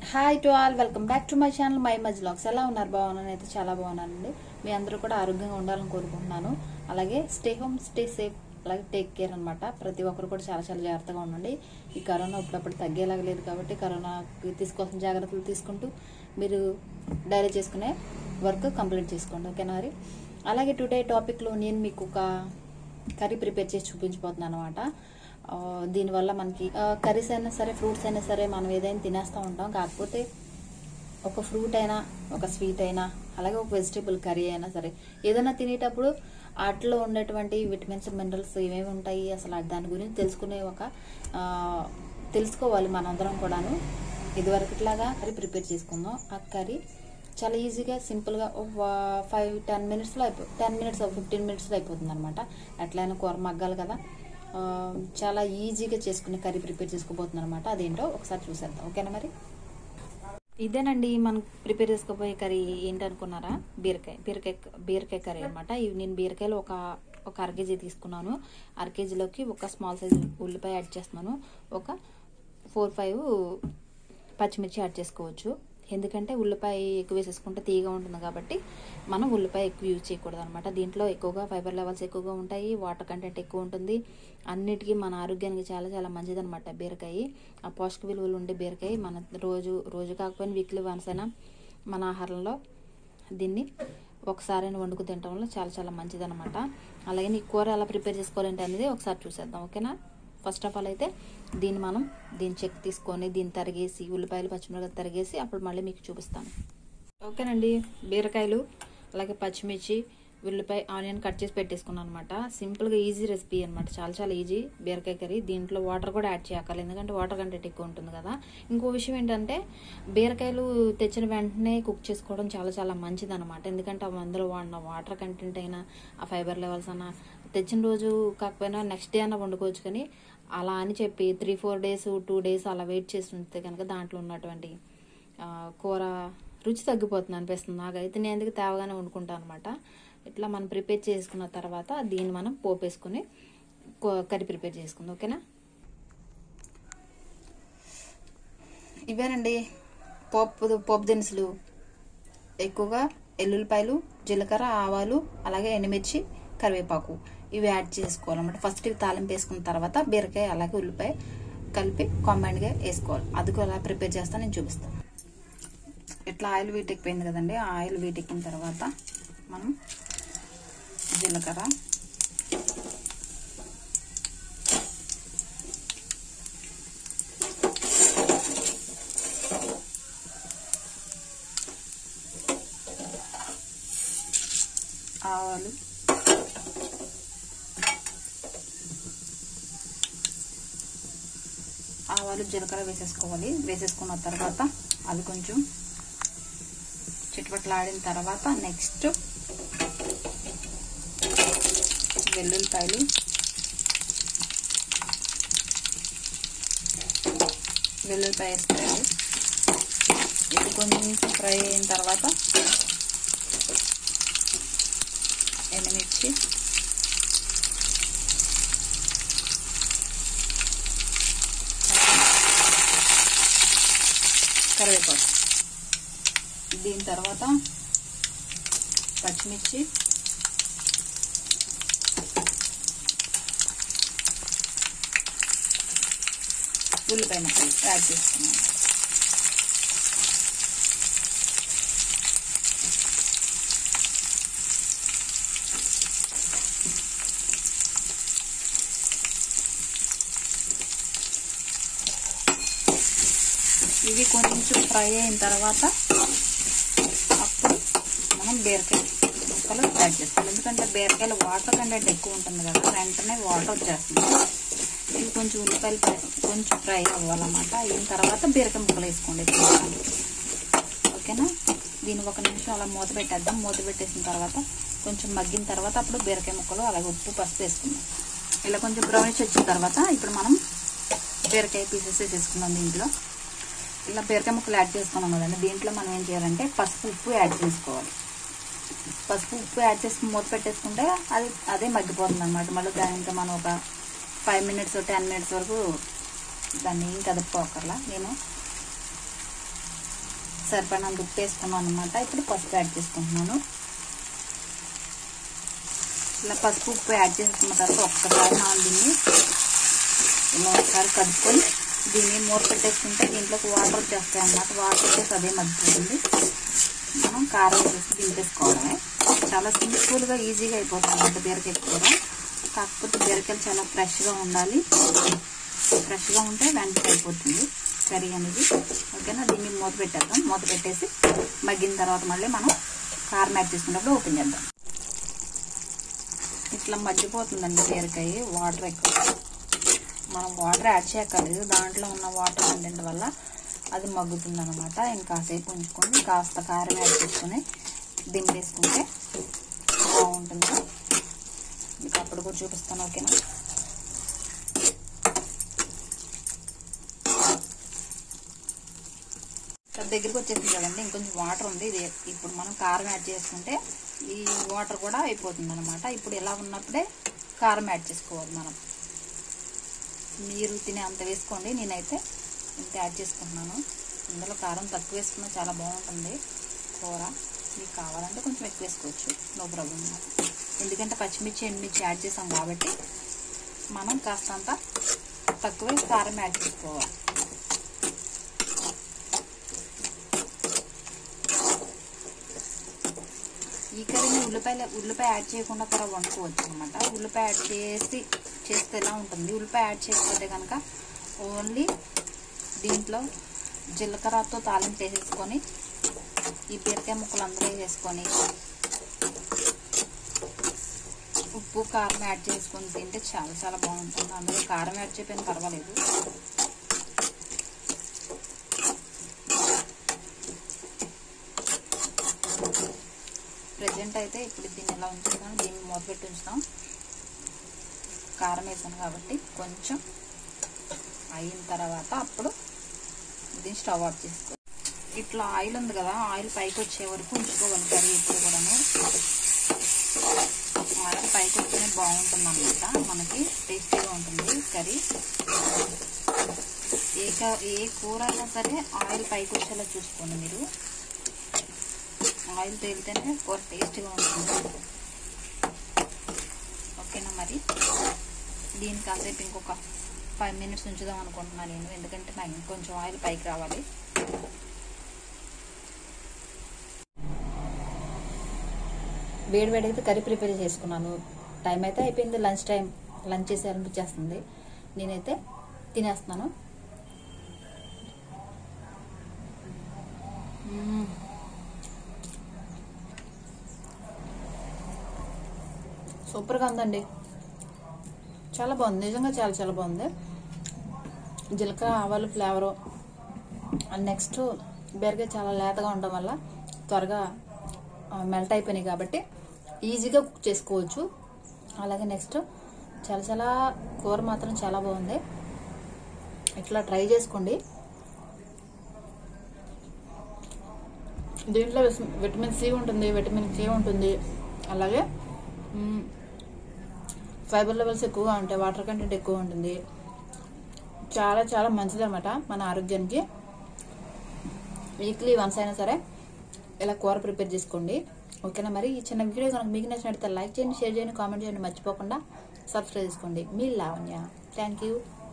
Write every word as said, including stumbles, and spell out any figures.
Hi to all, welcome back to my channel my మజ్ vlogs. ఎలా ఉన్నారు? బాగున్నాను, అయితే చాలా బాగున్నానండి. మీ అందరూ కూడా ఆరోగ్యంగా ఉండాలని కోరుకుంటున్నాను. అలాగే స్టే హోమ్, స్టే సేఫ్, అలాగే టేక్ కేర్ అనమాట. ప్రతి ఒక్కరు కూడా చాలా చాలా జాగ్రత్తగా ఉండండి. ఈ కరోనా ఇప్పుడప్పుడు తగ్గేలాగా లేదు కాబట్టి కరోనాకి తీసుకోవాల్సిన జాగ్రత్తలు తీసుకుంటూ మీరు డైరీ చేసుకునే వర్క్ కంప్లీట్ చేసుకోండి, ఓకేనా? మరి అలాగే టుడే టాపిక్లో నేను మీకు ఒక కర్రీ ప్రిపేర్ చేసి చూపించబోతున్నాను అనమాట. దీనివల్ల మనకి కర్రీస్ అయినా సరే, ఫ్రూట్స్ అయినా సరే మనం ఏదైనా తినేస్తూ ఉంటాం. కాకపోతే ఒక ఫ్రూట్ అయినా, ఒక స్వీట్ అయినా, అలాగే ఒక వెజిటేబుల్ కర్రీ అయినా సరే ఏదైనా తినేటప్పుడు వాటిలో ఉండేటువంటి విటమిన్స్, మినరల్స్ ఏమేమి ఉంటాయి అసలు దాని గురించి తెలుసుకునే ఒక తెలుసుకోవాలి మనందరం కూడాను. ఇదివరకులాగా కర్రీ ప్రిపేర్ చేసుకుందాం. ఆ కర్రీ చాలా ఈజీగా, సింపుల్గా ఫైవ్ టెన్ మినిట్స్లో అయిపో టెన్ మినిట్స్ ఫిఫ్టీన్ మినిట్స్లో అయిపోతుంది అనమాట. ఎట్లయినా కూర మగ్గాలి కదా, చాలా ఈజీగా చేసుకునే కర్రీ ప్రిపేర్ చేసుకోబోతున్నాను అనమాట. అదేంటో ఒకసారి చూసేద్దాం, ఓకేనా? మరి ఇదేనండి మనం ప్రిపేర్ చేసుకోబోయే కర్రీ. ఏంటనుకున్నారా? బీరకాయ బీరకాయ బీరకాయ కర్రీ అనమాట. ఇవి నేను బీరకాయలు ఒక ఒక అర కేజీ తీసుకున్నాను. అర కేజీలోకి ఒక స్మాల్ సైజ్ ఉల్లిపాయ యాడ్ చేస్తున్నాను. ఒక ఫోర్ ఫైవ్ పచ్చిమిర్చి యాడ్ చేసుకోవచ్చు. ఎందుకంటే ఉల్లిపాయ ఎక్కువ వేసేసుకుంటే తీయగా ఉంటుంది కాబట్టి మనం ఉల్లిపాయ ఎక్కువ యూజ్ చేయకూడదు అనమాట. దీంట్లో ఎక్కువగా ఫైబర్ లెవెల్స్ ఎక్కువగా ఉంటాయి, వాటర్ కంటెంట్ ఎక్కువ ఉంటుంది. అన్నిటికీ మన ఆరోగ్యానికి చాలా చాలా మంచిదనమాట బీరకాయ. ఆ పోషక విలువలు ఉండే బీరకాయ మన రోజు రోజు కాకపోయినా వీక్లీ వన్స్ అయినా మన ఆహారంలో దీన్ని ఒకసారైనా వండుకు తినడం వల్ల చాలా చాలా మంచిదనమాట. అలాగే ఈ కూర ఎలా ప్రిపేర్ చేసుకోవాలంటే అనేది ఒకసారి చూసేద్దాం, ఓకేనా? ఫస్ట్ ఆఫ్ ఆల్ అయితే దీన్ని మనం దీన్ని చెక్ తీసుకొని దీన్ని తరిగేసి ఉల్లిపాయలు పచ్చిమిరపకాయలు తరిగేసి అప్పుడు మళ్ళీ మీకు చూపిస్తాను, ఓకేనండి. బీరకాయలు అలాగే పచ్చిమిర్చి, ఉల్లిపాయ, ఆనియన్ కట్ చేసి పెట్టేసుకున్నాను అనమాట. సింపుల్గా ఈజీ రెసిపీ అనమాట, చాలా చాలా ఈజీ బీరకాయ కర్రీ. దీంట్లో వాటర్ కూడా యాడ్ చేయక్కర్లేదు, ఎందుకంటే వాటర్ కంటెంట్ ఎక్కువ ఉంటుంది కదా. ఇంకో విషయం ఏంటంటే బీరకాయలు తెచ్చిన వెంటనే కుక్ చేసుకోవడం చాలా చాలా మంచిది అనమాట. ఎందుకంటే అందులో వాడిన వాటర్ కంటెంట్ అయినా, ఆ ఫైబర్ లెవెల్స్ అన్నా తెచ్చిన రోజు కాకపోయినా నెక్స్ట్ డే అన్నా వండుకోవచ్చు. కానీ అలా అని చెప్పి three four days two days అలా వెయిట్ చేసి ఉంటే కనుక దాంట్లో ఉన్నటువంటి కూర రుచి తగ్గిపోతుంది అనిపిస్తుంది నాకైతే. నేను ఎందుకు తేవగానే వండుకుంటాను అనమాట. ఇట్లా మనం ప్రిపేర్ చేసుకున్న తర్వాత దీన్ని మనం పోపేసుకుని కర్రీ ప్రిపేర్ చేసుకుందాం, ఓకేనా? ఇవేనండి పోపు పోపు దినుసులు. ఎక్కువగా ఎల్లుల్లిపాయలు, జీలకర్ర, ఆవాలు, అలాగే ఎండుమిర్చి, కరివేపాకు ఇవి యాడ్ చేసుకోవాలన్నమాట. ఫస్ట్ ఇవి తాలింపు వేసుకున్న తర్వాత బీరకాయ అలాగే ఉల్లిపాయ కలిపి కాంబైన్డ్గా వేసుకోవాలి. అది కూడా ప్రిపేర్ చేస్తాను, నేను చూపిస్తాను. ఇట్లా ఆయిల్ వీటెక్కిపోయింది కదండి. ఆ ఆయిల్ వీటెక్కిన తర్వాత మనం జీలకర్ర, ఆవాలు, ఆవాలు జీలకర్ర వేసేసుకోవాలి. వేసేసుకున్న తర్వాత అది కొంచెం చిటపట్లాడిన తర్వాత నెక్స్ట్ వెల్లుల్లిపాయలు, వెల్లుల్లిపాయ వేసుకోవాలి. ఇది కొంచెం ఫ్రై అయిన తర్వాత ఎండుమిర్చి, కరివేపాకు, దీని తర్వాత పచ్చిమిర్చి, ఉల్లిపాయ ముక్కలు యాడ్ చేసుకున్నాను. ఇవి కొంచెం ఫ్రై అయిన తర్వాత అప్పుడు మనం బీరకాయ ముక్కలు యాడ్ చేసుకోవాలి. ఎందుకంటే బీరకాయలు వాటర్ కంటెంట్ ఎక్కువ ఉంటుంది కదా, వెంటనే వాటర్ వచ్చేస్తుంది. ఇవి కొంచెం ఉల్లిపాయలు కొంచెం ఫ్రై అవ్వాలన్నమాట. అయిన తర్వాత బీరకాయ ముక్కలు వేసుకోండి, ఓకేనా? దీన్ని ఒక నిమిషం అలా మూత పెట్టేద్దాం. మూత పెట్టేసిన తర్వాత కొంచెం మగ్గిన తర్వాత అప్పుడు బీరకాయ ముక్కలు అలాగే ఉప్పు, పసుపు వేసుకుందాం. ఇలా కొంచెం బ్రౌనిష్ వచ్చిన తర్వాత ఇప్పుడు మనం బీరకాయ పీసెస్ వేసేసుకుందాం. దీంట్లో ఇలా బీరకాయ ముక్కలు యాడ్ చేసుకున్నాం కదండి. దీంట్లో మనం ఏం చేయాలంటే పసుపు, ఉప్పు యాడ్ చేసుకోవాలి. పసుపు ఉప్పు యాడ్ చేసుకుని మూత పెట్టేసుకుంటే అది అదే మగ్గిపోతుంది అనమాట. మళ్ళీ దాని ఇంకా మనం ఒక ఫైవ్ మినిట్స్ టెన్ మినిట్స్ వరకు దాన్ని ఏం కదుపుకోకర్లా. నేను సరిపడినంత ఉప్పు వేసుకున్నాను అనమాట. ఇప్పుడు పసుపు యాడ్ చేసుకుంటున్నాను. ఇలా పసుపు ఉప్పు యాడ్ చేసుకున్న తర్వాత ఒక్కసారి మనం దీన్ని ఇలా ఒకసారి కలుపుకొని దీన్ని మూత పెట్టేసుకుంటే దీంట్లోకి వాటర్ వచ్చేస్తాయి అన్నమాట. వాటర్ వచ్చేసి అదే మగ్గుతుంది. మనం కారం వేసి దింపేసుకోవడమే. చాలా సింపుల్గా ఈజీగా అయిపోతుంది అన్నమాట బీరకాయ కూర. కాకపోతే బీరకాయలు చాలా ఫ్రెష్గా ఉండాలి. ఫ్రెష్గా ఉంటే వెంటనే అయిపోతుంది కర్రీ అనేది. ఓకేనా, దీన్ని మూత పెట్టేద్దాం. మూత పెట్టేసి మగ్గిన తర్వాత మళ్ళీ మనం కారం యాడ్ చేసుకున్నప్పుడు ఓపెన్ చేద్దాం. ఇట్లా మగ్గిపోతుందండి బీరకాయ. వాటర్ ఎక్కువ మనం వాటర్ యాడ్ చేయక్కర్లేదు. దాంట్లో ఉన్న వాటర్ కంటెంట్ వల్ల అది మగ్గుతుంది అనమాట. ఇంకాసేపు ఉంచుకొని కాస్త కారం యాడ్ చేసుకొని దింపేసుకుంటే బాగుంటుంది. మీకు అప్పుడు కూడా చూపిస్తాను. ఓకేనా, దగ్గరికి వచ్చేసింది కదండి. ఇంకొంచెం వాటర్ ఉంది. ఇది ఇప్పుడు మనం కారం యాడ్ చేసుకుంటే ఈ వాటర్ కూడా అయిపోతుంది అనమాట. ఇప్పుడు ఇలా ఉన్నప్పుడే కారం యాడ్ చేసుకోవాలి మనం. మీరు తినే అంత వేసుకోండి. నేనైతే ఇంత యాడ్ చేసుకుంటున్నాను. ఇందులో కారం తక్కువ వేసుకున్నా చాలా బాగుంటుంది కూర. మీకు కావాలంటే కొంచెం ఎక్కువ వేసుకోవచ్చు, నో ప్రాబ్లం. ఎందుకంటే పచ్చిమిర్చి ఎండుమిర్చి యాడ్ చేసాం కాబట్టి మనం కాస్తంత తక్కువే కారం యాడ్ చేసుకోవాలి. ఈ కర్రీని ఉల్లిపాయలు ఉల్లిపాయ యాడ్ చేయకుండా కూడా వండుకోవచ్చు అనమాట. ఉల్లిపాయ యాడ్ చేసి చేస్తే ఎలా ఉంటుంది, ఉల్లిపాయ యాడ్ చేయకపోతే కనుక ఓన్లీ దీంట్లో జీలకర్రతో తాలింపు వేసేసుకొని ఈ బీరకాయ ముక్కలు అందులో వేసుకొని ఉప్పు కారం యాడ్ చేసుకొని తింటే చాలా చాలా బాగుంటుంది. అందులో కారం యాడ్ చేయకపోయినా పర్వాలేదు. ప్రజెంట్ అయితే ఇప్పుడు దీన్ని ఎలా ఉంచుతాను, దీన్ని మూత పెట్టి ఉంచుతాం. కారం వేసాను కాబట్టి కొంచెం అయిన తర్వాత అప్పుడు దీన్ని స్టవ్ ఆఫ్ చేసుకో. ఇట్లా ఆయిల్ ఉంది కదా, ఆయిల్ పైకి వచ్చే వరకు ఉంచుకోవాలి కర్రీ. ఇప్పుడు కూడాను ఆయిల్ పైకి వస్తేనే బాగుంటుంది అన్నమాట. మనకి టేస్టీగా ఉంటుంది కర్రీ. ఏ ఏ కూర అయినా సరే ఆయిల్ పైకి వచ్చేలా చూసుకోండి మీరు. ఆయిల్ తేలితేనే కూర టేస్ట్గా ఉంటుంది. ఓకేనా, మరి దీన్ని కాసేపు ఇంకొక ఫైవ్ మినిట్స్ ఉంచుదాం అనుకుంటున్నాను నేను. ఎందుకంటే నాకు ఇంకొంచెం ఆయిల్ పైకి రావాలి. వేడి వేడి అయితే కర్రీ ప్రిపేర్ చేసుకున్నాను. టైం అయితే అయిపోయింది, లంచ్ టైం. లంచ్ చేసేయాలనిపించేస్తుంది. నేనైతే తినేస్తున్నాను. సూపర్గా ఉందండి. చాలా బాగుంది, నిజంగా చాలా చాలా బాగుంది. జీలకర్ర ఆవాలు ఫ్లేవరు అండ్ నెక్స్ట్ బీరకాయ చాలా లేతగా ఉండడం వల్ల త్వరగా మెల్ట్ అయిపోయినాయి కాబట్టి ఈజీగా కుక్ చేసుకోవచ్చు. అలాగే నెక్స్ట్ చాలా చాలా కూర మాత్రం చాలా బాగుంది. ఇట్లా ట్రై చేసుకోండి. దీంట్లో విటమిన్ సి ఉంటుంది, విటమిన్ కే ఉంటుంది. అలాగే ఫైబర్ లెవెల్స్ ఎక్కువగా ఉంటాయి, వాటర్ కంటెంట్ ఎక్కువ ఉంటుంది. చాలా చాలా మంచిది అనమాట మన ఆరోగ్యానికి. వీక్లీ వన్స్ అయినా సరే ఇలా కూర ప్రిపేర్ చేసుకోండి. ఓకేనా, మరి ఈ చిన్న వీడియో కనుక మీకు నచ్చినట్లయితే లైక్ చేయండి, షేర్ చేయండి, కామెంట్ చేయండి. మర్చిపోకుండా సబ్స్క్రైబ్ చేసుకోండి. మీ లావణ్య. Thank you.